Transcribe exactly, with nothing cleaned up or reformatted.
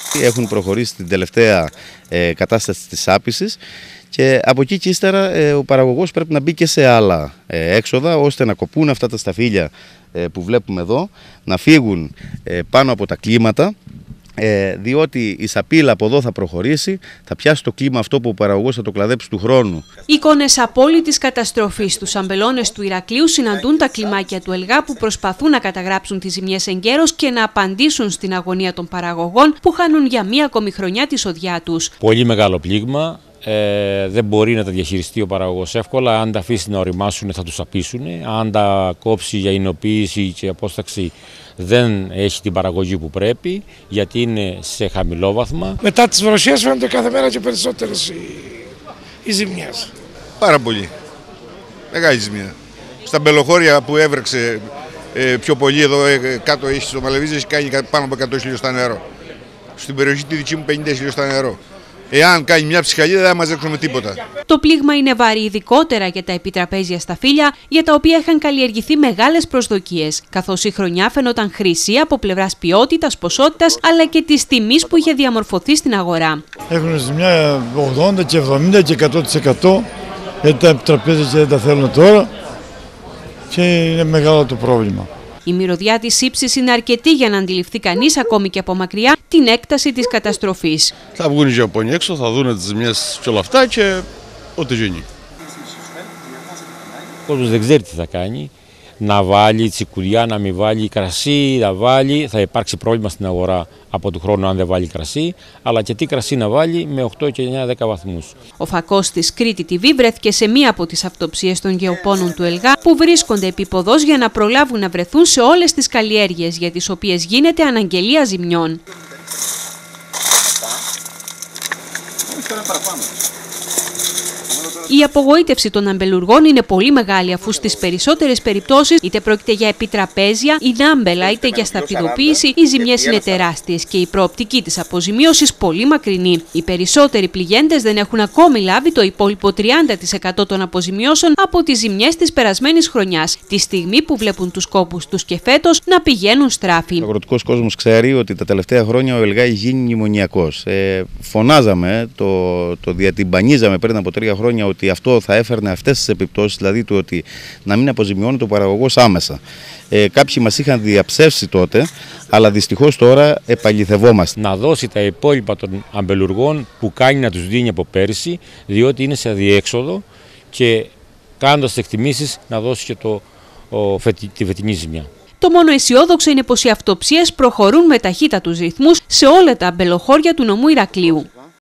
Έχουν προχωρήσει την τελευταία ε, κατάσταση της άπυσης και από εκεί και ύστερα ε, ο παραγωγός πρέπει να μπει και σε άλλα ε, έξοδα ώστε να κοπούν αυτά τα σταφύλια ε, που βλέπουμε εδώ, να φύγουν ε, πάνω από τα κλίματα. Ε, διότι η σαπίλα από εδώ θα προχωρήσει, θα πιάσει το κλίμα αυτό που ο παραγωγός θα το κλαδέψει του χρόνου. Εικόνες απόλυτης καταστροφής. Τους αμπελώνες του Ηρακλείου συναντούν τα κλιμάκια του ΕΛΓΑ που προσπαθούν να καταγράψουν τις ζημιές εγκαίρως και να απαντήσουν στην αγωνία των παραγωγών που χάνουν για μία ακόμη χρονιά τη σοδιά τους. Πολύ μεγάλο πλήγμα. Ε, δεν μπορεί να τα διαχειριστεί ο παραγωγός εύκολα. Αν τα αφήσει να οριμάσουν θα τους απίσουν. Αν τα κόψει για εινοποίηση και απόσταξη δεν έχει την παραγωγή που πρέπει, γιατί είναι σε χαμηλό βάθμα. Μετά τις βροχές φαίνονται κάθε μέρα και περισσότερες οι, οι ζημιές. Πάρα πολύ. Μεγάλη ζημιά. Στα μπελοχώρια που έβρεξε ε, πιο πολύ εδώ ε, κάτω έχει στο Μαλεβίζι, έχει κάνει πάνω από εκατό χιλιοστά νερό. Στην περιοχή τη δική μου πενήντα χιλιοστά νερό. Εάν κάνει μια ψυχαλίδα, δεν θα μαζέψουμε τίποτα. Το πλήγμα είναι βαρύ ειδικότερα για τα επιτραπέζια σταφύλια, για τα οποία είχαν καλλιεργηθεί μεγάλες προσδοκίες, καθώς η χρονιά φαινόταν χρυσή από πλευράς ποιότητας, ποσότητας, αλλά και της τιμής που είχε διαμορφωθεί στην αγορά. Έχουν ζημιά ογδόντα και εβδομήντα και εκατό τοις εκατό, γιατί τα επιτραπέζια δεν τα θέλουν τώρα και είναι μεγάλο το πρόβλημα. Η μυρωδιά της ύψης είναι αρκετή για να αντιληφθεί κανείς, ακόμη και από μακριά, την έκταση της καταστροφής. Θα βγουν οι Ιαπωνοί έξω, θα δουν τις ζημιές και όλα αυτά και ό,τι γίνει. Ο κόσμος δεν ξέρει τι θα κάνει. Να βάλει τσικουριά, να μην βάλει κρασί, να βάλει. Θα υπάρξει πρόβλημα στην αγορά από του χρόνου αν δεν βάλει κρασί. Αλλά και τι κρασί να βάλει με οκτώ και εννιά δέκα βαθμούς. Ο φακός της Κρήτη τι βι βρέθηκε σε μία από τις αυτοψίες των γεωπόνων του ΕΛΓΑ που βρίσκονται επίποδος για να προλάβουν να βρεθούν σε όλες τις καλλιέργειες για τις οποίες γίνεται αναγγελία ζημιών. Η απογοήτευση των αμπελουργών είναι πολύ μεγάλη, αφού στις περισσότερες περιπτώσεις, είτε πρόκειται για επιτραπέζια ή νάμπελα, είτε για σταφυλοποίηση, οι ζημιές είναι τεράστιες και η προοπτική της αποζημίωσης πολύ μακρινή. Οι περισσότεροι πληγέντες δεν έχουν ακόμη λάβει το υπόλοιπο τριάντα τοις εκατό των αποζημιώσεων από τις ζημιές της περασμένης χρονιάς, τη στιγμή που βλέπουν τους κόπους τους και φέτος να πηγαίνουν στράφη. Ο αγροτικός κόσμος ξέρει ότι τα τελευταία χρόνια ο ΕΛΓΑ έχει γίνει μνημονιακός. Ε, φωνάζαμε, το, το διατυμπανίζαμε πριν από τρία χρόνια ότι ότι αυτό θα έφερνε αυτές τις επιπτώσεις, δηλαδή του ότι να μην αποζημιώνει το παραγωγός άμεσα. Ε, κάποιοι μας είχαν διαψεύσει τότε, αλλά δυστυχώς τώρα επαληθευόμαστε. Να δώσει τα υπόλοιπα των αμπελουργών που κάνει να τους δίνει από πέρυσι, διότι είναι σε αδιέξοδο και κάνοντας εκτιμήσεις να δώσει και το, ο, τη φετινή ζημιά. Το μόνο αισιόδοξο είναι πως οι αυτοψίες προχωρούν με ταχύτατους ρυθμούς σε όλα τα αμπελοχώρια του νομού Ηρακλείου.